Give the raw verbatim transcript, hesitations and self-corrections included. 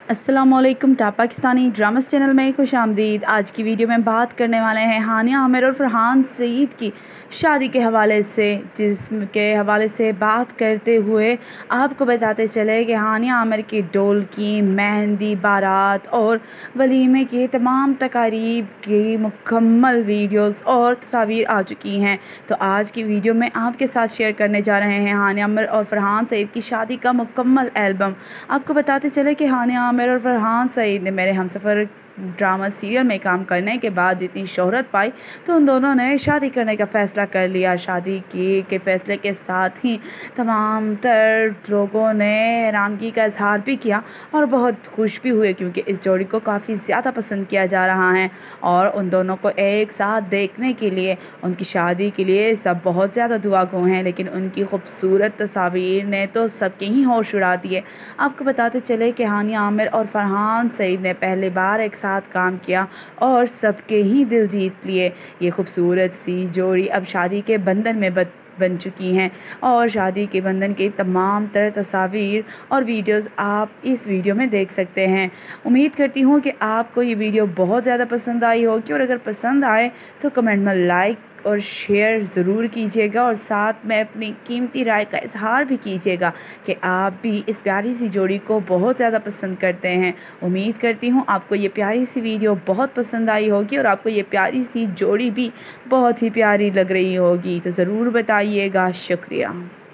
अस्सलामुअलैकुम top Pakistani dramas channel में खुश आमदीद। आज की वीडियो में बात करने वाले हैं हानिया आमिर और फरहान सईद की शादी के हवाले से, जिसके हवाले से बात करते हुए आपको बताते चले कि हानिया आमिर की ढोलकी, मेहंदी, बारात और वलीमे की तमाम तकारीब की मुकम्मल वीडियोस और तस्वीर आ चुकी हैं। तो आज की वीडियो में आपके साथ शेयर करने जा रहे हैं हानिया आमिर और फरहान सईद की शादी का मुकम्मल एल्बम। आपको बताते चले कि हानिया आमिर और फरहान सईद ने मेरे हमसफ़र ड्रामा सीरियल में काम करने के बाद जितनी शोहरत पाई तो उन दोनों ने शादी करने का फ़ैसला कर लिया। शादी की के फ़ैसले के साथ ही तमाम तर लोगों ने हैरानगी का इजहार भी किया और बहुत खुश भी हुए, क्योंकि इस जोड़ी को काफ़ी ज़्यादा पसंद किया जा रहा है और उन दोनों को एक साथ देखने के लिए, उनकी शादी के लिए सब बहुत ज़्यादा दुआ गो हैं। लेकिन उनकी खूबसूरत तस्वीर ने तो सबके ही होश उड़ा दिए। आपको बताते चले कि हानिया आमिर और फरहान सईद ने पहली बार एक साथ काम किया और सबके ही दिल जीत लिए। ये खूबसूरत सी जोड़ी अब शादी के बंधन में बद बन चुकी हैं और शादी के बंधन की तमाम तरह तस्वीर और वीडियोस आप इस वीडियो में देख सकते हैं। उम्मीद करती हूँ कि आपको ये वीडियो बहुत ज़्यादा पसंद आई होगी और अगर पसंद आए तो कमेंट में लाइक और शेयर ज़रूर कीजिएगा और साथ में अपनी कीमती राय का इजहार भी कीजिएगा कि आप भी इस प्यारी सी जोड़ी को बहुत ज़्यादा पसंद करते हैं। उम्मीद करती हूँ आपको ये प्यारी सी वीडियो बहुत पसंद आई होगी और आपको ये प्यारी सी जोड़ी भी बहुत ही प्यारी लग रही होगी। तो ज़रूर बताइएगा। शुक्रिया।